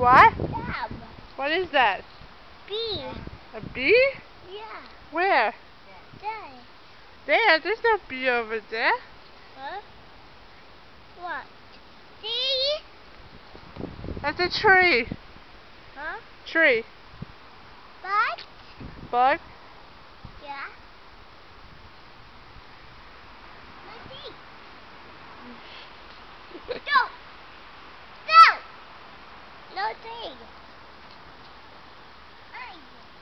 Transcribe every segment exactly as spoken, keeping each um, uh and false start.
What? Dab. What is that? Bee. A bee? Yeah. Where? There. There? There's no bee over there. Huh? What? See? That's a tree. Huh? Tree. But? Bug? Yeah. Let's see. Go! Go! No thing. Ay.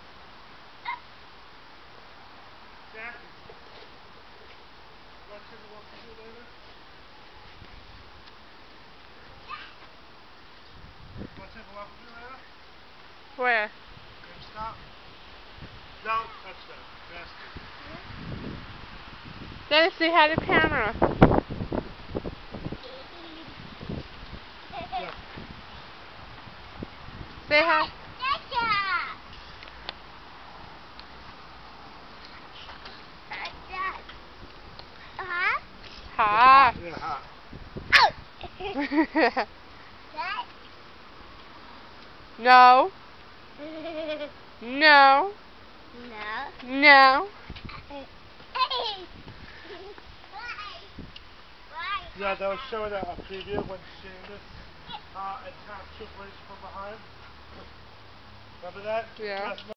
Jackie, want to take a walk with you later? Want to take a walk with you later? Where? Can stop? Don't touch that. Nasty. Dennis, say hi to the camera. Yeah. Say hi. Hi. Yeah, hot. No. No. No. No. Yeah, they were showing a, a preview when Seamus uh, attacked Triple H from behind. Remember that? Yeah. Last